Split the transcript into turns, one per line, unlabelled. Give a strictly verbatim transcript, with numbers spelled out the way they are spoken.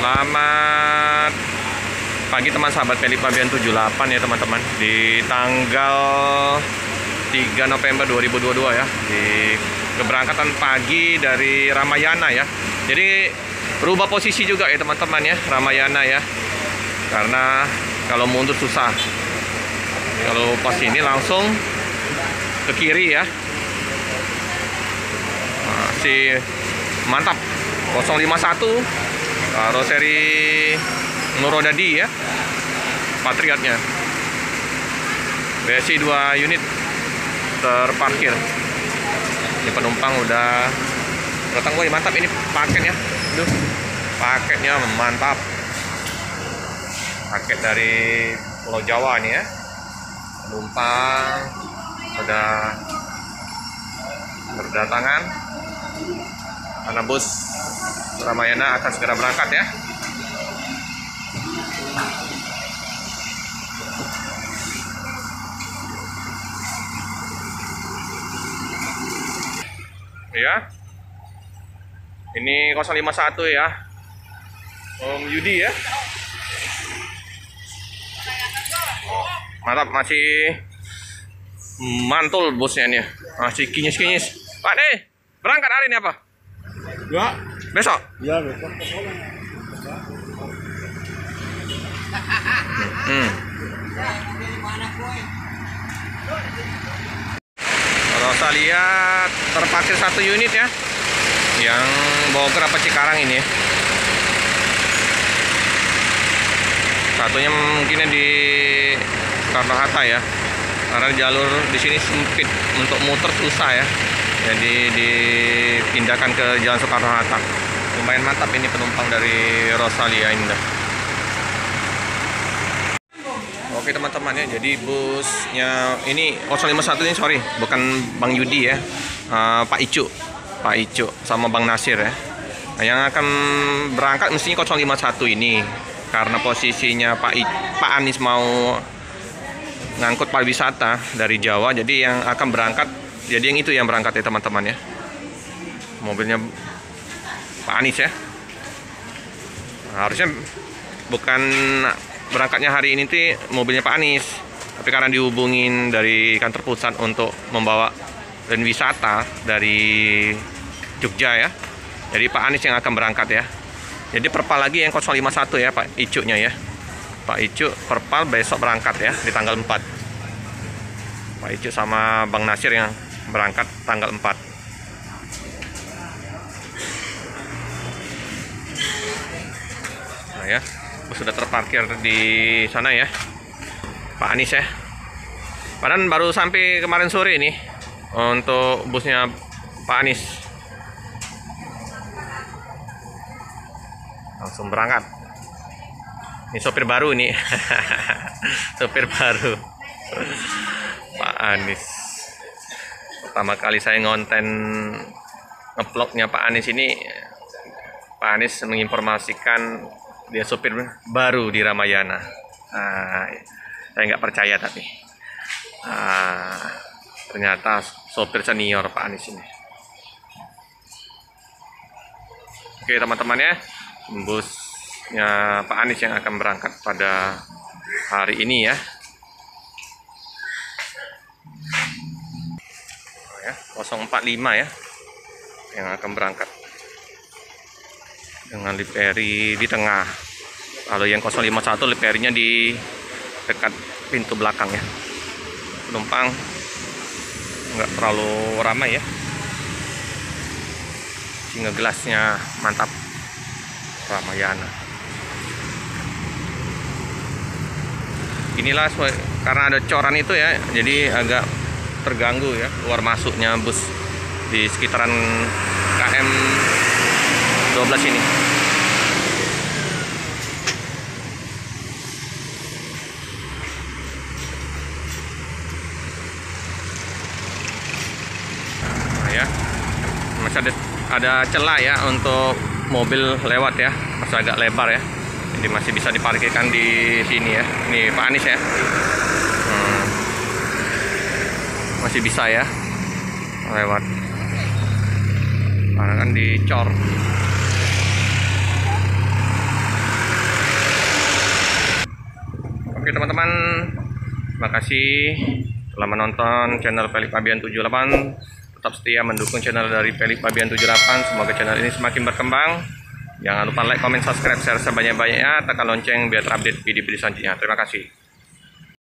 Selamat pagi teman sahabat Peli Pabean tujuh puluh delapan ya teman-teman. Di tanggal tiga November dua ribu dua puluh dua ya. Di keberangkatan pagi dari Ramayana ya. Jadi berubah posisi juga ya teman-teman ya, Ramayana ya. Karena kalau mundur susah. Kalau pas ini langsung ke kiri ya. Masih mantap. nol lima satu karoseri Nurodadi ya, Patriotnya. B S I dua unit terparkir. Ini penumpang udah datang. Woi, mantap ini paketnya. Aduh, paketnya mantap. Paket dari Pulau Jawa nih ya. Penumpang udah berdatangan karena bus Ramayana akan segera berangkat ya. Ya, ini nol lima satu ya, Om Yudi ya. Oh, mantap, masih mantul bosnya nih, masih kinyis-kinyis. Pak deh, berangkat hari ini apa?
Ya,
besok?
ya besok.
Hmm. Rosalia terparkir satu unit ya, yang Bogor apa Cikarang ini ya. Satunya mungkinnya di Soekarno Hatta ya, karena jalur di sini sempit, untuk muter susah ya. Jadi dipindahkan ke Jalan Soekarno Hatta. Lumayan mantap ini penumpang dari Rosalia Indah. Oke teman-teman ya, jadi busnya ini nol lima satu ini, sorry, bukan Bang Yudi ya, uh, Pak Icu, Pak Icu sama Bang Nasir ya. Nah, yang akan berangkat mestinya nol lima satu ini, karena posisinya Pak I, Pak Anies mau ngangkut pariwisata dari Jawa, jadi yang akan berangkat, jadi yang itu yang berangkat ya teman-teman ya. Mobilnya Pak Anies ya. Nah, harusnya bukan berangkatnya hari ini tuh mobilnya Pak Anies, tapi karena dihubungin dari kantor pusat untuk membawa dan wisata dari Jogja ya, jadi Pak Anies yang akan berangkat ya. Jadi perpal lagi yang nol lima satu ya, Pak Icu-nya ya. Pak Icu perpal besok berangkat ya di tanggal empat. Pak Icu sama Bang Nasir yang berangkat tanggal empat. Nah ya, sudah terparkir di sana ya, Pak Anies ya. Padahal baru sampai kemarin sore ini untuk busnya Pak Anies. Langsung berangkat. Ini sopir baru nih. Sopir baru Pak Anies. Pertama kali saya ngonten ngevlognya Pak Anies ini, Pak Anies menginformasikan dia sopir baru di Ramayana. Nah, saya nggak percaya tapi nah, ternyata sopir senior Pak Anies ini. Oke teman-teman ya, busnya Pak Anies yang akan berangkat pada hari ini ya. Oh ya, nol empat lima ya yang akan berangkat dengan livery di tengah. Kalau yang nol lima satu liverynya di dekat pintu belakang ya. Penumpang nggak terlalu ramai ya, sehingga gelasnya mantap Ramayana. Inilah karena ada coran itu ya, jadi agak terganggu ya keluar masuknya bus di sekitaran K M dua belas ini. Nah ya, masih ada ada celah ya untuk mobil lewat ya, masih agak lebar ya, jadi masih bisa diparkirkan di sini ya. Ini Pak Anies ya, hmm, masih bisa ya lewat, karena kan dicor. Oke teman-teman, terima kasih telah menonton channel Felix Fabian tujuh delapan. Tetap setia mendukung channel dari Felix Fabian tujuh delapan. Semoga channel ini semakin berkembang. Jangan lupa like, comment, subscribe, share sebanyak-banyaknya, tekan lonceng biar terupdate video-video selanjutnya. Terima kasih.